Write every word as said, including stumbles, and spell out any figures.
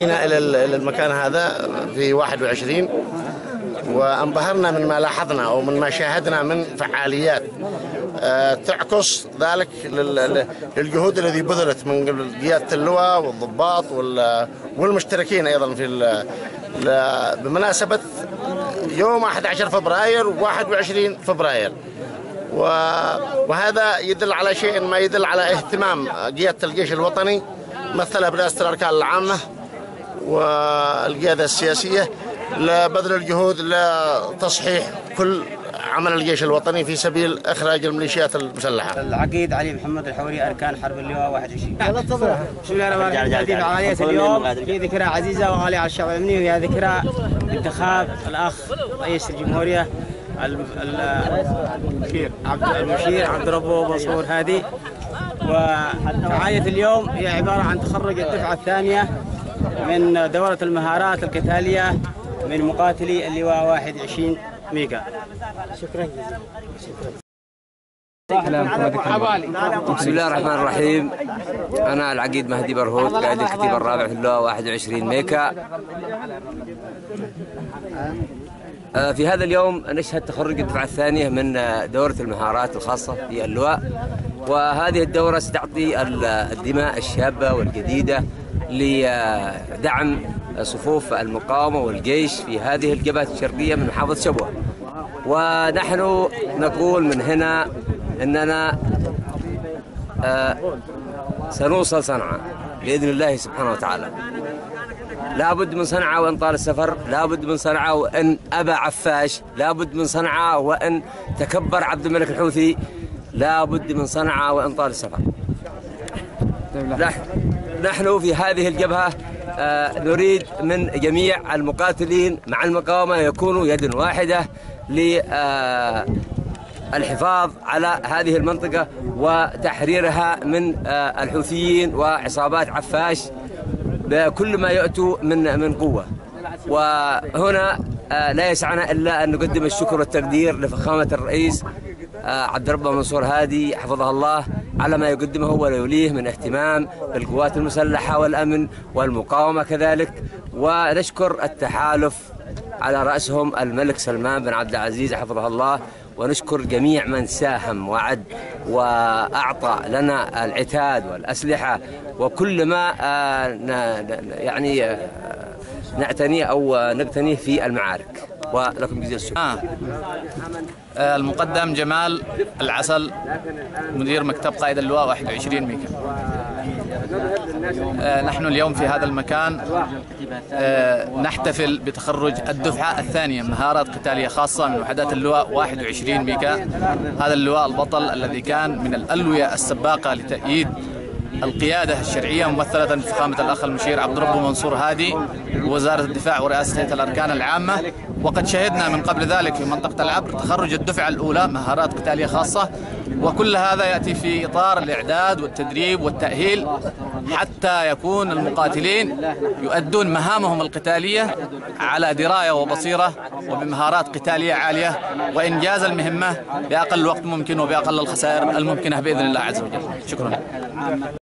إلى المكان هذا في واحد وعشرين، وانبهرنا من ما لاحظنا أو من ما شاهدنا من فعاليات تعكس ذلك للجهود التي بذلت من قيادة اللواء والضباط والمشتركين أيضا في بمناسبة يوم أحد عشر فبراير وواحد وعشرين فبراير. وهذا يدل على شيء ما يدل على اهتمام قيادة الجيش الوطني مثلها برئاسة الأركان العامة والقيادة السياسية لبذل الجهود لتصحيح كل عمل الجيش الوطني في سبيل إخراج الميليشيات المسلحة. العقيد علي محمد الحوري، أركان حرب اللواء واحد وعشرين. بسم الله الرحمن الرحيم. فعالية اليوم في ذكرى عزيزة وغالية على الشعب اليمني، وهي ذكرى انتخاب الأخ رئيس الجمهورية المشير عبد المشير عبد ربه منصور هادي. وفعالية اليوم هي عبارة عن تخرج الدفعة الثانية من دورة المهارات القتالية من مقاتلي اللواء واحد وعشرين ميجا. شكرا جزيلا. بسم الله الرحمن الرحيم. أنا العقيد مهدي برهود، قائد الكتيبة الرابع في اللواء واحد وعشرين ميكا. في هذا اليوم نشهد تخرج الدفعة الثانية من دورة المهارات الخاصة في اللواء، وهذه الدورة ستعطي الدماء الشابة والجديدة لدعم صفوف المقاومة والجيش في هذه الجبهة الشرقية من محافظة شبوة. ونحن نقول من هنا أننا سنوصل صنعاء بإذن الله سبحانه وتعالى. لا بد من صنعاء وإن طال السفر، لا بد من صنعاء وإن أبى عفاش، لا بد من صنعاء وإن تكبر عبد الملك الحوثي، لا بد من صنعاء وإن طال السفر. نحن في هذه الجبهة نريد من جميع المقاتلين مع المقاومة يكونوا يد واحدة للحفاظ على هذه المنطقة وتحريرها من الحوثيين وعصابات عفاش بكل ما يأتوا من من قوة. وهنا لا يسعنا إلا أن نقدم الشكر والتقدير لفخامة الرئيس عبد ربه منصور هادي حفظه الله على ما يقدمه ويوليه من اهتمام بالقوات المسلحة والأمن والمقاومة كذلك. ونشكر التحالف على رأسهم الملك سلمان بن عبد العزيز حفظه الله، ونشكر جميع من ساهم وعد وأعطى لنا العتاد والأسلحة وكل ما يعني نعتنيه أو نقتنيه في المعارك. ولكم جزيل الشكر. آه. آه المقدم جمال العسل، مدير مكتب قائد اللواء واحد وعشرين ميكا. آه نحن اليوم في هذا المكان آه نحتفل بتخرج الدفعة الثانية مهارات قتالية خاصة من وحدات اللواء واحد وعشرين ميكا. هذا اللواء البطل الذي كان من الألوية السباقة لتأييد القيادة الشرعية ممثلة في فخامة الأخ المشير عبد ربه منصور هادي ووزارة الدفاع ورئاسة هيئة الأركان العامة. وقد شهدنا من قبل ذلك في منطقة العبر تخرج الدفعة الأولى مهارات قتالية خاصة، وكل هذا يأتي في إطار الإعداد والتدريب والتأهيل حتى يكون المقاتلين يؤدون مهامهم القتالية على دراية وبصيرة وبمهارات قتالية عالية، وإنجاز المهمة بأقل وقت ممكن وبأقل الخسائر الممكنة بإذن الله عز وجل. شكرا.